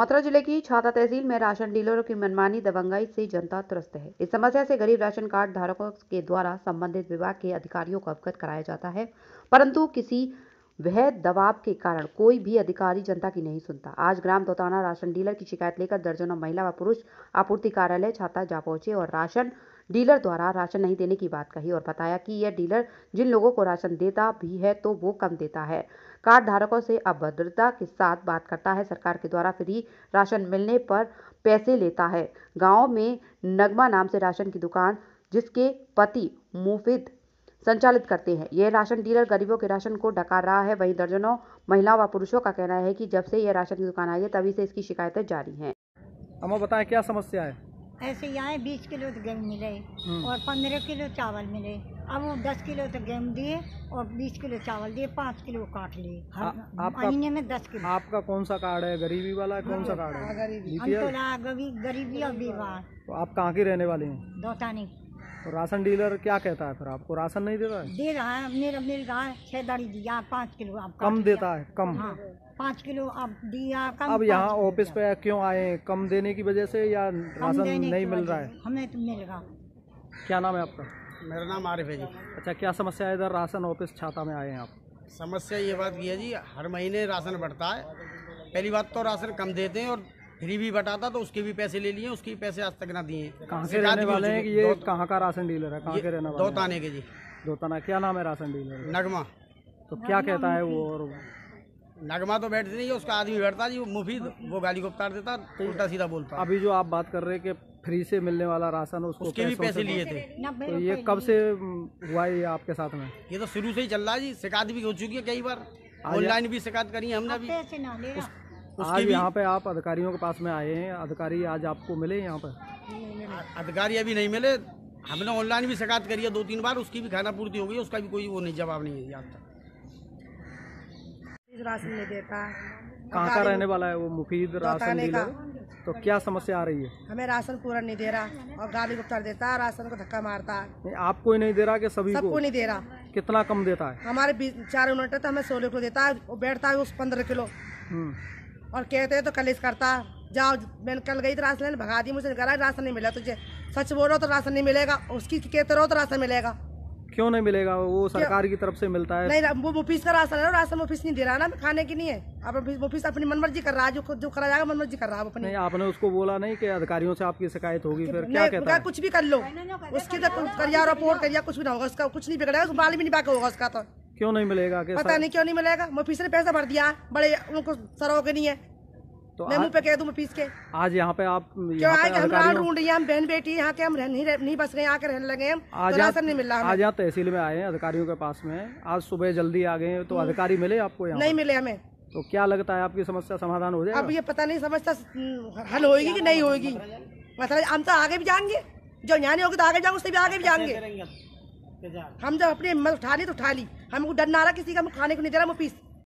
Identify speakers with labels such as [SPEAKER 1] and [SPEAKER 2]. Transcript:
[SPEAKER 1] मथुरा जिले की छाता तहसील में राशन डीलरों की मनमानी दबंगाई से जनता त्रस्त है। इस समस्या से गरीब राशन कार्ड धारकों के द्वारा संबंधित विभाग के अधिकारियों को अवगत कराया जाता है, परंतु किसी वह दबाव के कारण कोई भी अधिकारी जनता की नहीं सुनता। आज ग्राम दोताना राशन डीलर की शिकायत लेकर दर्जनों महिला व पुरुष आपूर्ति कार्यालय छाता जा पहुंचे और राशन डीलर द्वारा राशन नहीं देने की बात कही और बताया कि यह डीलर जिन लोगों को राशन देता भी है तो वो कम देता है, कार्ड धारकों से अभद्रता के साथ बात करता है, सरकार के द्वारा फ्री राशन मिलने पर पैसे लेता है। गांव में नगमा नाम से राशन की दुकान जिसके पति मुफीद संचालित करते हैं, यह राशन डीलर गरीबों के राशन को डकार रहा है। वहीं दर्जनों महिलाओं व पुरुषों का कहना है कि जब से यह राशन की दुकान आई है तभी से इसकी शिकायतें जारी हैं।
[SPEAKER 2] अम्मा बताएं क्या समस्या है?
[SPEAKER 3] ऐसे यहाँ 20 किलो तो गेहूँ मिले और 15 किलो चावल मिले। अब वो 10 किलो तो गेहूँ दिए और 20 किलो चावल दिए, 5 किलो काट लिए महीने में 10 किलो।
[SPEAKER 2] आपका कौन सा कार्ड है? गरीबी वाला है? कौन सा कार्ड है?
[SPEAKER 3] गरीबी और बीमार।
[SPEAKER 2] तो आप कहाँ की रहने वाली हैं?
[SPEAKER 3] दोतानी।
[SPEAKER 2] तो राशन डीलर क्या कहता है फिर? आपको राशन नहीं दे रहा है?
[SPEAKER 3] दे रहा है, मेरा मिल रहा है 6 दाड़ी दिया, 5 किलो आप
[SPEAKER 2] कम देता है? कम?
[SPEAKER 3] हाँ, 5 किलो आप दिया कम।
[SPEAKER 2] अब यहाँ ऑफिस पे क्यों आए? कम देने की वजह से या राशन नहीं मिल रहा है?
[SPEAKER 3] हमें तो मिल रहा।
[SPEAKER 2] क्या नाम है आपका?
[SPEAKER 4] मेरा नाम आरिफ है जी।
[SPEAKER 2] अच्छा, क्या समस्या है? इधर राशन ऑफिस छाता में आए हैं आप।
[SPEAKER 4] समस्या ये बात की है जी, हर महीने राशन बढ़ता है। पहली बात तो राशन कम देते हैं और फ्री भी बटाता तो उसके भी पैसे ले लिए, उसके भी पैसे आज तक ना दिए।
[SPEAKER 2] कहाँ के रहने वाले हैं? कि ये कहाँ का राशन डीलर है? कहाँ के रहने वाले?
[SPEAKER 4] दोताने के जी।
[SPEAKER 2] दोताना। क्या नाम है राशन डीलर?
[SPEAKER 4] नगमा।
[SPEAKER 2] तो क्या कहता है वो? और
[SPEAKER 4] नगमा तो बैठते नहीं है, उसका आदमी बैठता जी, वो मुफीद, वो गाली को उतार देता, उल्टा सीधा बोलता।
[SPEAKER 2] अभी जो आप बात कर रहे हैं कि फ्री से मिलने वाला राशन,
[SPEAKER 4] उसके भी पैसे लिए थे।
[SPEAKER 2] तो ये कब से हुआ है आपके साथ में?
[SPEAKER 4] ये तो शुरू से ही चल रहा है जी। शिकायत भी हो चुकी है कई बार, ऑनलाइन भी शिकायत करी है हमने भी।
[SPEAKER 2] आज यहाँ पे आप अधिकारियों के पास में आए हैं, अधिकारी आज आपको मिले यहाँ पर?
[SPEAKER 4] अधिकारी अभी नहीं मिले। हमने ऑनलाइन भी शिकायत करी है 2-3 बार, उसकी भी खाना पूर्ति हो गई, उसका भी कोई वो नहीं, जवाब नहीं है आज तक।
[SPEAKER 5] राशन नहीं देता।
[SPEAKER 2] कहाँ का रहने वाला है वो मुफीद राशन डीलर? तो क्या समस्या आ रही है?
[SPEAKER 5] हमें राशन पूरा नहीं दे रहा और गाली को उतार देता है, राशन को धक्का मारता है।
[SPEAKER 2] नहीं, आपको ही नहीं दे रहा कि सभी
[SPEAKER 5] सबको नहीं दे रहा?
[SPEAKER 2] कितना कम देता है?
[SPEAKER 5] हमारे 4 यूनिट तो हमें 16 किलो देता है, वो बैठता है उस 15 किलो और कहते हैं तो कलेश करता है। जाओ, मैंने कल गई तो राशन लेने, भगा दी मुझे, कहा राशन नहीं मिला तुझे। सच बोलो तो राशन नहीं मिलेगा, उसकी कहते रहो तो राशन मिलेगा।
[SPEAKER 2] क्यों नहीं मिलेगा? वो सरकार की तरफ से मिलता है।
[SPEAKER 5] नहीं, वो मुफीस का राशन है, राशन मुफीस नहीं दे रहा ना, खाने की नहीं है। अब मुफीस अपनी मनमर्जी कर रहा है, जो करा जाएगा मनमर्जी कर रहा है अपनी।
[SPEAKER 2] नहीं, आपने उसको बोला नहीं कि अधिकारियों से आपकी शिकायत होगी? फिर क्या कहता है?
[SPEAKER 5] कुछ भी कर लो, उसकी तो करिया रिपोर्ट करिया, कुछ भी ना होगा उसका, कुछ नहीं बिगड़ेगा, उसको बाल भी नहीं बाका होगा उसका। तो
[SPEAKER 2] क्यों नहीं मिलेगा?
[SPEAKER 5] पता नहीं क्यों नहीं मिलेगा। मुफीस ने पैसा भर दिया, बड़े उनको सरों के नहीं है, तो मैं मुँह पे कह दूं मुफीस के।
[SPEAKER 2] आज यहाँ पे आप
[SPEAKER 5] क्यों आए? हम रान ढूंढ रही हैं, हम बहन बेटी यहाँ के, हम नहीं बस गए, आके रहने लगे हम, तो राशन नहीं मिल रहा।
[SPEAKER 2] आज यहाँ तहसील में आए हैं अधिकारियों के पास में, आज सुबह जल्दी आ गए, तो अधिकारी मिले आपको यहाँ?
[SPEAKER 5] नहीं मिले हमें।
[SPEAKER 2] तो क्या लगता है आपकी समस्या समाधान हो जाएगा?
[SPEAKER 5] अब ये पता नहीं समस्या हल होगी कि नहीं होगी। मतलब हम तो आगे भी जाएंगे, जो यहाँ नहीं होगी तो आगे जाएंगे, उससे भी आगे भी जाएंगे। हम जब अपनी हिम्मत उठा ली तो उठा ली, हमको डर ना रहा किसी का, हम खाने को नहीं दे रहा मुफीस।